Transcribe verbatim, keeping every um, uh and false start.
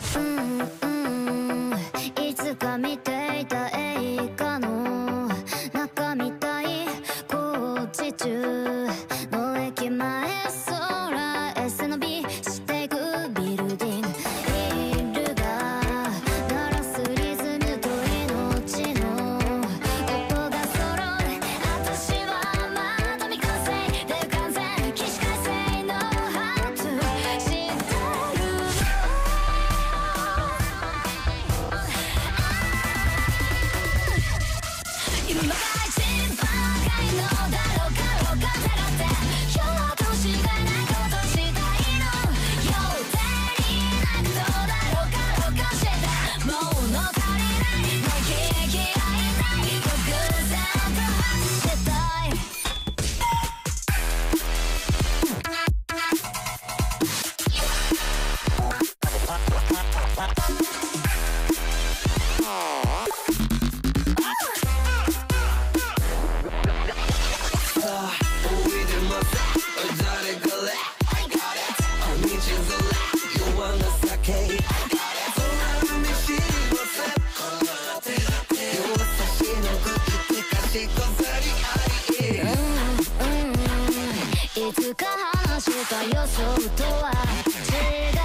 いつか見ていた映画の中みたい工事中の駅前空 エス の美していくビルディングビルが鳴らすリズムと命の音が揃う私はまだ未完成で完全起死回生のハート知ってる今が一番若いのだろうかろうかってなって今日はどうしがいないことしたいの予定になくどうだろうかろうかしてもう物足りないの引き合いない独占と走ってたいいつか話した予想とは違う